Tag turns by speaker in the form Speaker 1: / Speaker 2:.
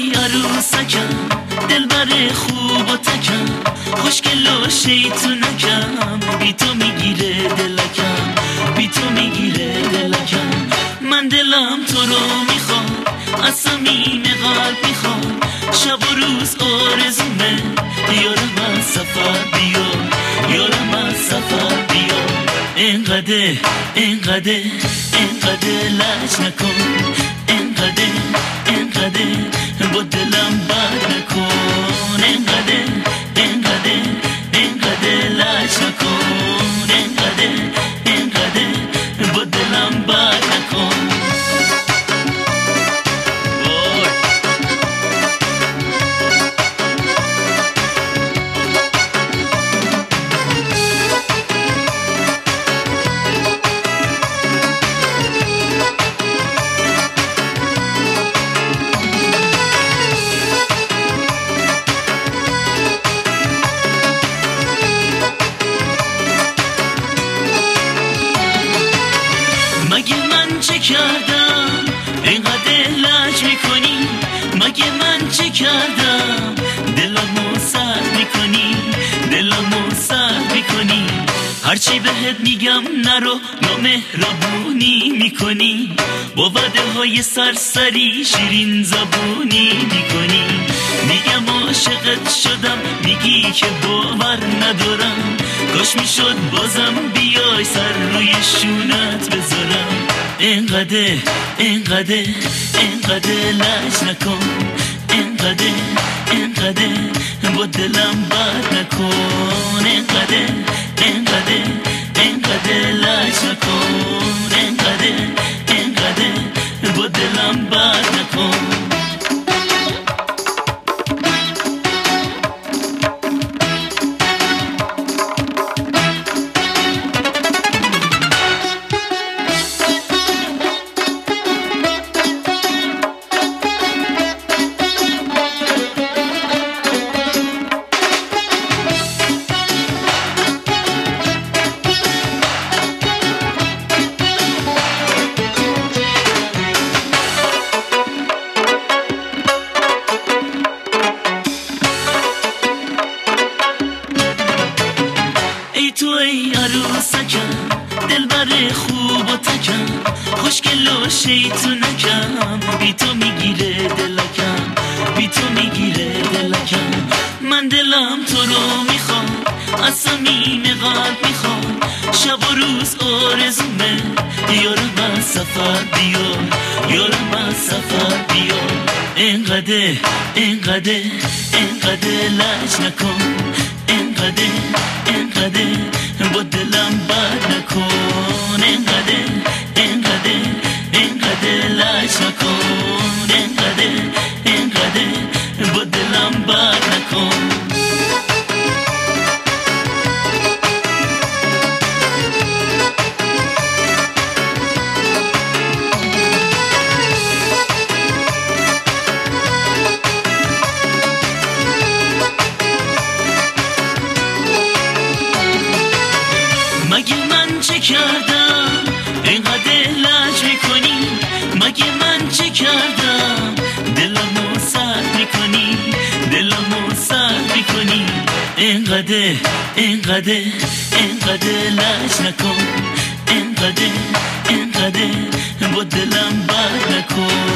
Speaker 1: ای عروسکم دلبر خوب و تکم خوشگل و شیطونکم بی تو میگیره دلکم بی تو میگیره دلکم من دلم تو رو میخواد از صمیم قلب میخواد شب و روز آرزومه یارم از سفر بیا یارم از سفر بیا اینقدر اینقدر اینقدر لج نکن اینقدر اینقدر با دلم بد نکن اینقدر اینقدر اینقدر لج نکن اینقدر اینقدر با دلم بد نکن مگه من چه کردم اینقدر لج میکنی مگه من چه کردم دلمو سرد میکنی دلمو سرد میکنی هرچی بهت میگم نرو نامهربونی میکنی با وعده های سرسری شیرین زبونی میکنی میگم عاشقت شدم میگی که باور ندارم کاش میشد بازم بیای سر روی شونت بذارم اینقدر اینقدر اینقدر لج نکن اینقدر اینقدر با دلم بد نکن اینقدر اینقدر اینقدر لج نکن اینقدر اینقدر با دلم بد نکن ای عروسکم دلبر خوب و تکم خوشگل و شیطونکم بی تو میگیره دلکم بی تو میگیره دلکم من دلم تو رو میخواد از صمیم قلب میخواد شب و روز آرزومه یارم از سفر بیا یارم از سفر بیا اینقدر اینقدر اینقدر لج نکن اینقدر اینقدر با دلم بد نکن اینقدر اینقدر اینقدر لج نکن اینقدر اینقدر با دلم بد نکن مگه من چه کردم اینقدر لج میکنی مگه من چه کردم دلمو سرد میکنی دلمو سرد میکنی اینقدر اینقدر اینقدر لج نکن اینقدر اینقدر با دلم بد نکن